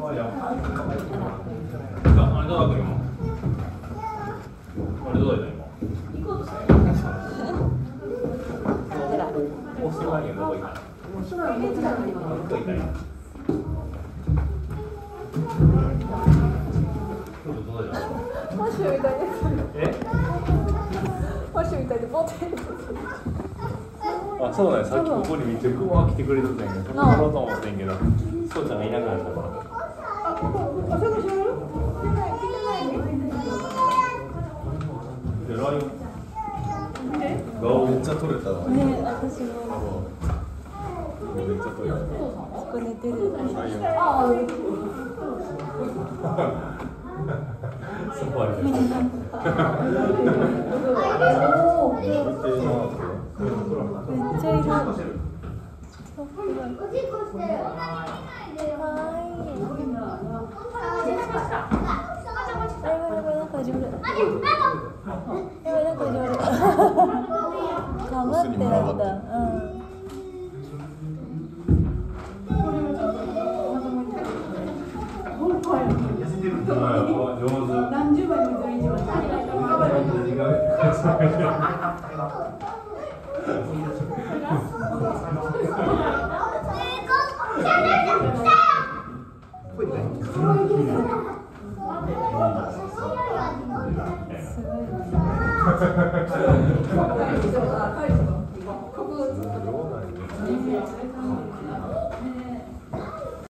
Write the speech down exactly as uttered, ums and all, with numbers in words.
れどうだった今？あれどうだった今？オーストラリアどこ行った？オーストラリアどこ行った？ マッシュみたいです。 え？ マッシュみたいでボテン。 あ、そうだね。さっきここにめっちゃ雲が来てくれてたんやけど、そこ乗ろうと思ってんけど、そうちゃんがいなくなったから。 あ、そうかしら？ で、ライオン。顔めっちゃ取れたわ。 ね、私も。 めっちゃ取れた。 ここ寝てる。 ライオン。 ああ。 ソファーに。めっちゃいる。 おじこして。かわいい。やばいやばいなんか始まる。やばいなんか始まる。かまってるんだ。うん。 何十倍もいいじゃん。 すごい。